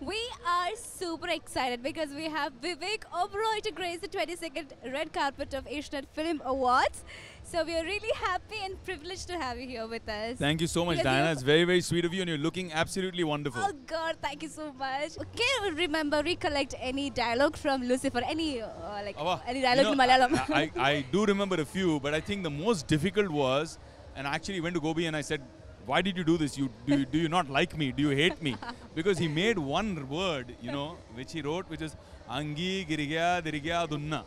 We are super excited because we have Vivek Oberoi to grace the 22nd red carpet of Asian Film Awards. So we are really happy and privileged to have you here with us. Thank you so much, Because Diana. you- It's very, very sweet of you, and you're looking absolutely wonderful. Oh God, thank you so much. Can you recollect any dialogue from Lucifer? Any any dialogue in Malayalam? I do remember a few, but I think the most difficult was, and I actually went to Gobi and I said, why did you do this? Do you not like me? Do you hate me? Because he made one word, which he wrote, which is Angi Girigya Dirigya Dunna.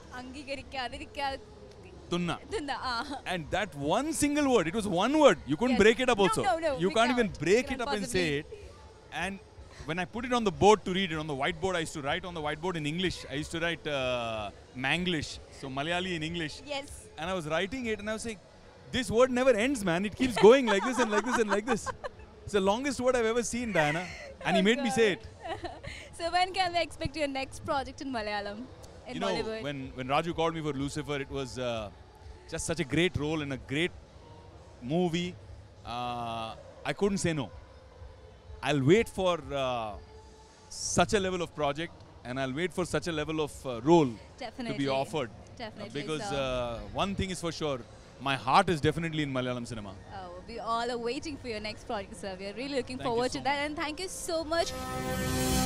Tunna. And that one single word, it was one word. You couldn't Yes. break it up also. No, You we can't even can't. break We it up can't and say it. And when I put it on the board to read it, on the whiteboard, I used to write on the whiteboard in English. I used to write Manglish, so Malayali in English. Yes. And I was writing it and I was saying, this word never ends, man. It keeps going like this and like this and like this. It's the longest word I've ever seen, Diana. And he made me say it. So when can we expect your next project in Malayalam? In Bollywood? when Raju called me for Lucifer, it was just such a great role in a great movie. I couldn't say no. I'll wait for such a level of project, and I'll wait for such a level of role Definitely. to be offered. Definitely. Because so. one thing is for sure, my heart is definitely in Malayalam cinema. We all are waiting for your next project, sir. We are really looking Thank you forward so to that, and thank you so much.